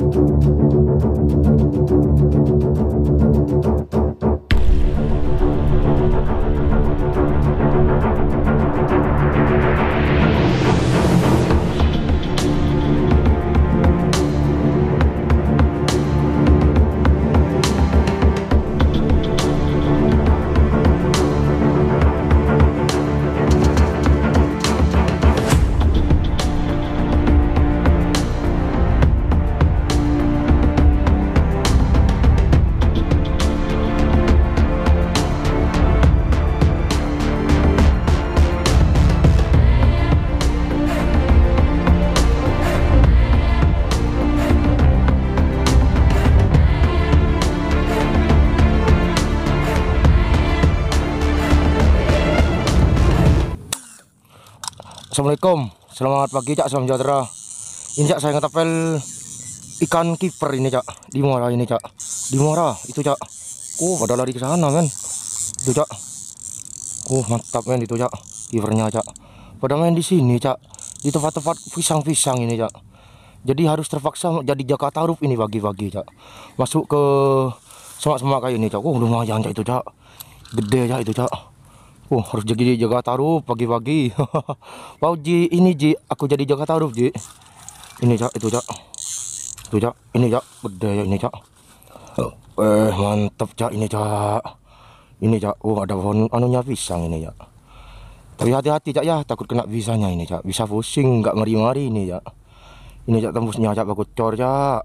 Assalamualaikum, selamat pagi Cak, salam sejahtera. Ini Cak, saya ngetapel ikan kiper ini Cak, di muara ini Cak, di muara itu Cak. Pada lari ke sana men, itu Cak. Mantap men itu Cak, kipernya Cak. Pada main di sini Cak, di tempat-tempat pisang-pisang ini Cak. Jadi harus terpaksa jadi jaga tarup ini pagi-pagi Cak. Masuk ke semak-semak kayak ini Cak. Lumayan Cak itu Cak, gede Cak itu Cak. Harus jadi jaga tarup pagi-pagi. Mau Ji, ini Ji, aku jadi jaga tarup Ji. Ini Cak, itu Cak. Itu Cak, ini Cak, gede ya ini Cak. Mantap Cak ini Cak. Ini Cak, ada pohon anunya pisang ini Cak. Tapi hati-hati Cak ya, takut kena bisanya ini Cak. Bisa pusing, nggak mari-mari ini Cak. Ini Cak tembusnya Cak, pakucor Cak.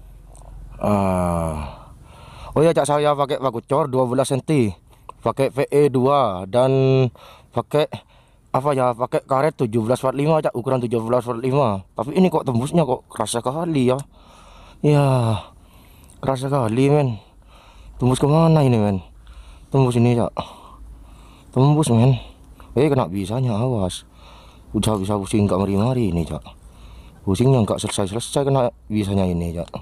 Oh ya Cak, saya pakai pakucor 12 cm. Pakai VE2 dan pakai apa ya, pakai karet 1745 Cak, ukuran 1745. Tapi ini kok tembusnya kok kerasa kali ya. Ya, kerasa kali men. Tembus kemana ini men? Tembus ini Cak. Tembus men. Kena bisanya, awas. Udah bisa pusing nggak mari-mari ini Cak. Pusingnya nggak selesai-selesai kena bisanya ini Cak.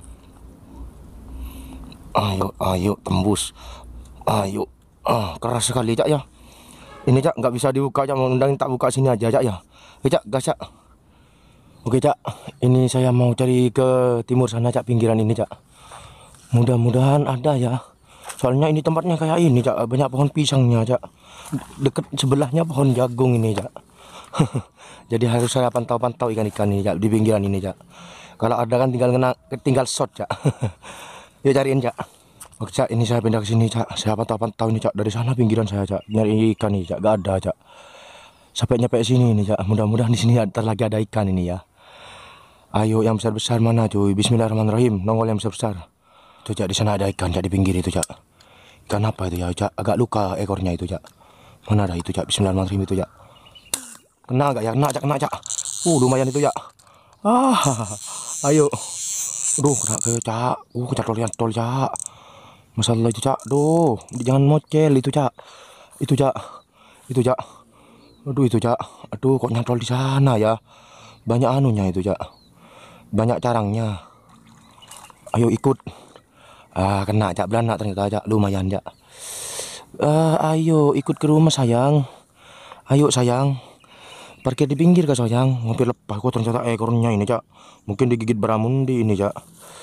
Ayo tembus. Ayo. Keras sekali Cak ya. Ini Cak nggak bisa dibuka Cak, mengundang tak buka sini aja Cak ya. Cak, gas Cak. Oke Cak, ini saya mau cari ke timur sana Cak, pinggiran ini Cak. Mudah-mudahan ada ya. Soalnya ini tempatnya kayak ini Cak, banyak pohon pisangnya Cak. Deket sebelahnya pohon jagung ini Cak. Jadi harus saya pantau-pantau ikan-ikan ini Cak, di pinggiran ini Cak. Kalau ada kan tinggal shot Cak. Yuk cariin Cak. Oke Cak, ini saya pindah ke sini Cak. Saya pantau ini Cak, dari sana pinggiran saya Cak, nyari ikan nih Cak, gak ada Cak. Sampai nyampe sini nih Cak. Mudah-mudahan di sini lagi ada ikan ini ya. Ayo yang besar-besar mana cuy? Bismillahirrahmanirrahim. Nongol yang besar-besar. Tuh Cak, di sana ada ikan Cak, di pinggir itu Cak. Ikan apa itu ya Cak? Agak luka ekornya itu Cak. Mana ada itu Cak? Bismillahirrahmanirrahim itu Cak. Kena gak ya? Kena Cak. Lumayan itu Cak. Ayo. Kena ke Cak. Kecatol Cak. Masalah itu Cak, jangan mocel itu Cak. Itu Cak. Itu Cak. Itu Cak. Kok nyantol di sana ya. Banyak anunya itu Cak. Banyak carangnya. Ayo ikut. Kena Cak, belanak ternyata Cak, lumayan Cak. Ayo ikut ke rumah sayang. Ayo sayang. Parkir di pinggir kah sayang. Hampir lepas kok ternyata ekornya ini Cak. Mungkin digigit baramundi ini Cak.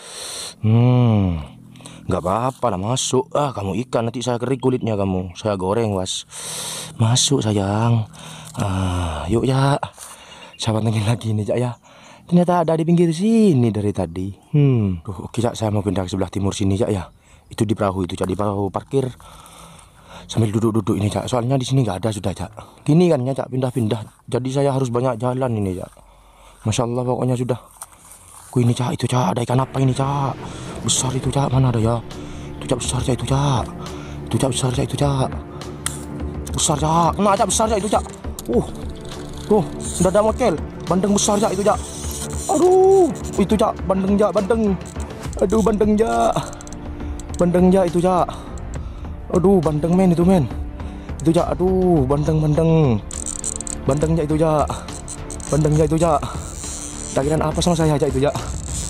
Nggak apa-apa lah, masuk. Kamu ikan, nanti saya kering kulitnya kamu, saya goreng was. Masuk sayang. Yuk ya. Saya pantengin lagi nih Cak ya. Ternyata ada di pinggir sini dari tadi. Oke Cak, saya mau pindah ke sebelah timur sini Cak ya. Itu di perahu itu Cak, di perahu parkir. Sambil duduk-duduk ini Cak. Soalnya di sini nggak ada sudah Cak. Gini kan ya Cak, pindah-pindah. Jadi saya harus banyak jalan ini Cak. Masya Allah pokoknya sudah. Ini Cak, itu Cak, ada ikan apa ini Cak? Besar itu Cak, mana ada ya? Itu Cak, besar Cak itu Cak. Itu Cak, besar Cak itu Cak. Besar Cak, kena Cak, besar Cak itu Cak. Tuh, udah ada mokel. Bandeng besar Cak itu Cak. Aduh, itu Cak, bandeng Cak, bandeng. Aduh, bandeng Cak. Bandeng Cak itu Cak. Aduh, bandeng men itu men. Itu Cak, aduh, bandeng. Bandeng Cak itu Cak. Bandeng Cak itu Cak. Dakiran apa sama saya Cak itu Cak?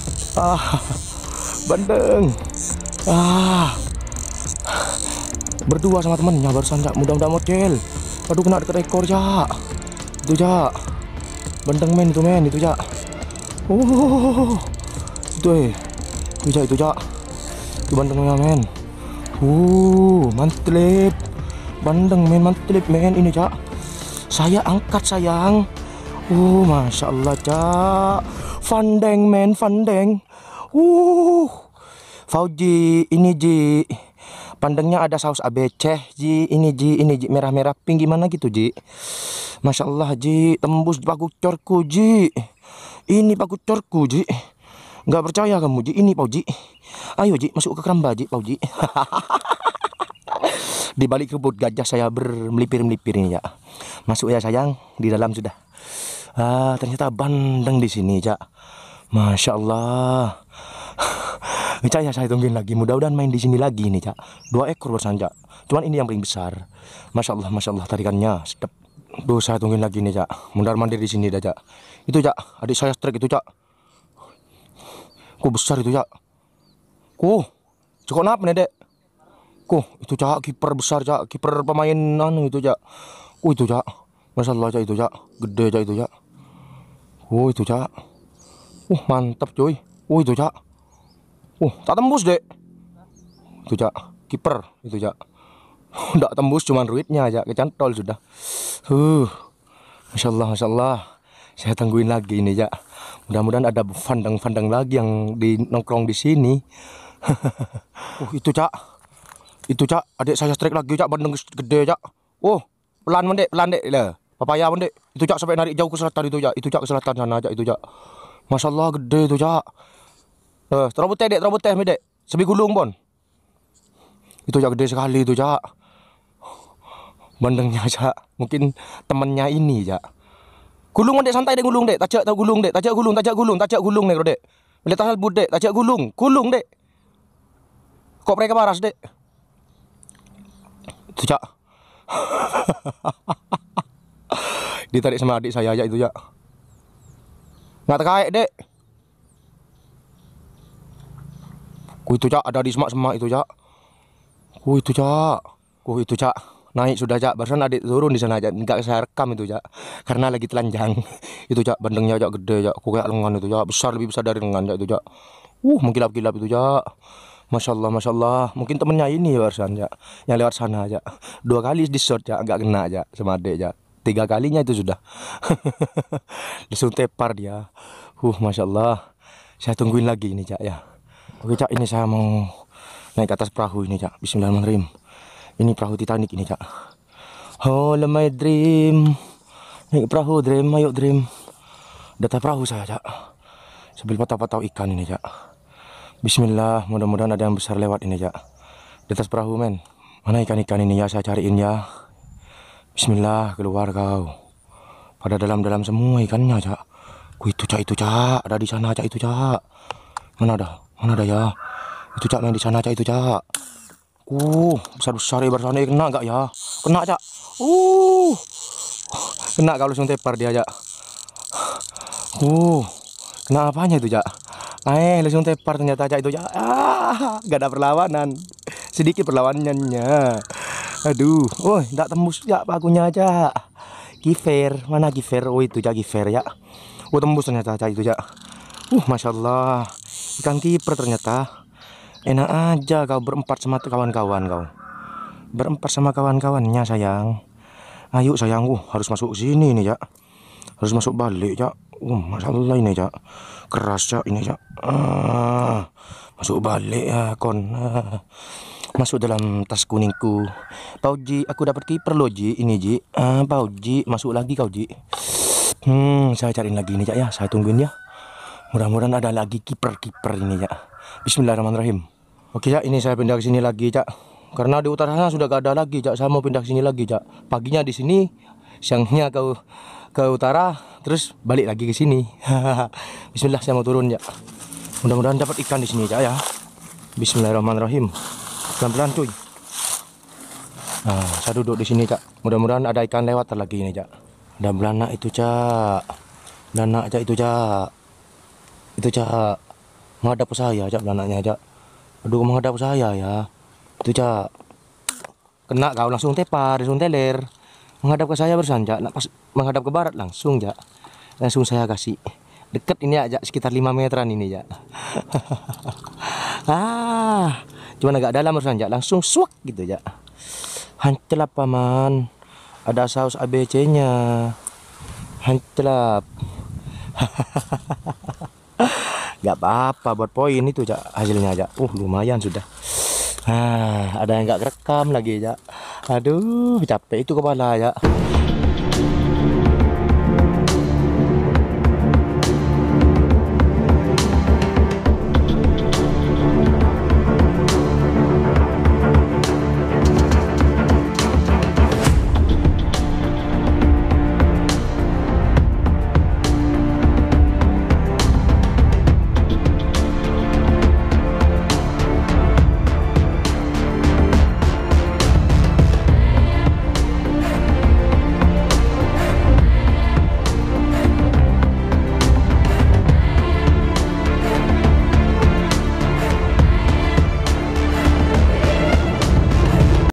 Bandeng. Berdua sama temennya barusan Cak, mudah-mudahan model. Aduh, kena deket ekor Cak. Itu Cak. Bandeng men itu Cak. Itu Cak. Itu bandengnya men. Mantep. Bandeng men, mantep men ini Cak. Saya angkat sayang. Masya Allah Cak. Fandeng men, fandeng. Fauji, ini Ji. Pandangnya ada saus ABC, Ji. Ini Ji, merah-merah pink gimana gitu, Ji. Masya Allah, Ji. Tembus pakucorku, Ji. Ini pakucorku, Ji. Nggak percaya kamu, Ji. Ini, Pauji. Ayo, Ji. Masuk ke keramba, Ji, Pauji. Di balik kebun gajah saya bermelipir-melipir ini, ya. Masuk ya, sayang. Di dalam sudah. Ternyata bandeng di sini, Cak. Masya Allah. Cak ya, saya tungguin lagi. Mudah-mudahan main di sini lagi nih Cak. 2 ekor barusan Cak. Cuman ini yang paling besar. Masya Allah tarikannya sedap. Saya tungguin lagi nih Cak. Mundar mandir di sini dah Cak. Itu Cak, adik saya strike itu Cak. Besar itu Cak. Cukup apa nih Dek? Itu Cak, kiper besar Cak. Kiper pemain itu Cak. Itu Cak. Masya Allah Cak itu Cak. Gede Cak itu Cak. Itu Cak. Mantap cuy. Itu Cak. Tak tembus Dek. Itu Cak, kiper itu Cak. Nggak tembus, cuman ruitnya aja kecantol sudah. Masya Allah. Saya tungguin lagi ini Cak. Mudah-mudahan ada fandang-fandang lagi yang nongkrong di sini. Itu Cak. Itu Cak, adik saya strike lagi Cak, bandeng gede Cak. Pelan Dek lah. Papaya Dek. Itu Cak sampai narik jauh ke selatan itu Cak. Itu Cak ke selatan sana Cak itu Cak. Masya Allah gede itu Cak. Terobot teh Dek. Sebi gulung pon. Itu Cak, gede sekali itu Cak. Bandengnya Cak. Mungkin temennya ini Cak. Gulung Dek, santai Dek, gulung Dek. Tajak gulung Dek. Tajak gulung Dek Dek. Boleh tahal bud Dek. Tajak gulung Dek. Kok mereka paras Dek. Itu Cak. Ditarik sama adik saya aja itu Cak. Nggak terkait Dek. Itu Cak, ada di semak-semak itu Cak. Itu Cak. Itu Cak. Naik sudah Cak. Barusan adik turun di sana Cak. Enggak saya rekam itu Cak. Karena lagi telanjang. Itu Cak, bandengnya Cak gede Cak. Kayak lengan itu Cak. Lebih besar dari lengan Cak itu Cak. Mengkilap-kilap itu Cak. Masya Allah. Mungkin temennya ini barusan Cak. Yang lewat sana Cak. 2 kali di shot Cak. Enggak kena Cak sama adik Cak. 3 kalinya itu sudah. Disuruh tepar dia. Masya Allah. Saya tungguin lagi ini Cak ya. Oke Cak, ini saya mau naik ke atas perahu ini Cak. Bismillahirrahmanirrahim. Ini perahu Titanic ini Cak. Lemay Dream. Naik perahu Dream, ayo Dream. Data perahu saya Cak. Sambil patau-patau ikan ini Cak. Bismillah, mudah-mudahan ada yang besar lewat ini Cak. Di atas perahu men. Mana ikan-ikan ini ya, saya cariin ya. Bismillah, keluar kau. Pada dalam-dalam semua ikannya Cak. Itu Cak, ada di sana Cak itu Cak. Mana ada ya? Itu Cak, main di sana Cak itu Cak. Besar-besar ya barusan. Kena enggak ya? Kena Cak. Kena kalau langsung tepar dia Cak. Kena apanya itu Cak? Langsung tepar ternyata Cak itu Cak. Gak ada perlawanan. Sedikit perlawanannya. Aduh, enggak tembus Cak pakunya Cak. Giver, mana giver? Itu Cak giver ya. Tembus ternyata Cak itu Cak. Masya Allah. Ikan kiper ternyata. Enak aja kau berempat sama kawan-kawan kau. Berempat sama kawan-kawannya sayang. Ayo sayang, harus masuk sini nih Cak. Harus masuk balik Cak. Masya Allah ini Cak. Keras Cak ini Cak. Masuk balik ya kon. Masuk dalam tas kuningku. Pauji, aku dapat kiper loh Ji. Ini Ji. Pauji, masuk lagi kau Ji. Saya cariin lagi nih Cak ya. Saya tungguin ya. Mudah-mudahan ada lagi kiper ini Cak. Bismillahirrahmanirrahim. Oke Cak, ini saya pindah ke sini lagi Cak. Karena di utara sana sudah gak ada lagi Cak. Saya mau pindah ke sini lagi Cak. Paginya di sini, siangnya ke utara, terus balik lagi ke sini. Bismillah, saya mau turun Cak. Mudah-mudahan dapat ikan di sini Cak ya. Bismillahirrahmanirrahim. Pelan-pelan cuy. Saya duduk di sini Cak. Mudah-mudahan ada ikan lewat lagi ini Cak. Ada belanak itu Cak. Belanak Cak itu Cak. Itu Cak. Menghadap ke saya Cak belanaknya Cak. Aduh, menghadap ke saya ya. Itu Cak. Kena kau langsung tepar, langsung teler. Menghadap ke saya barusan Cak. Pas menghadap ke barat langsung Cak. Langsung saya kasih Deket ini aja, sekitar 5 meteran ini ya. Cuman agak dalam urusan ya, langsung suak gitu ya. Hancelap paman. Ada saus ABC-nya. Hancelap. Gak apa-apa, buat poin itu ya hasilnya aja. Lumayan sudah. Ada yang gak rekam lagi ya. Aduh, capek itu kepala ya.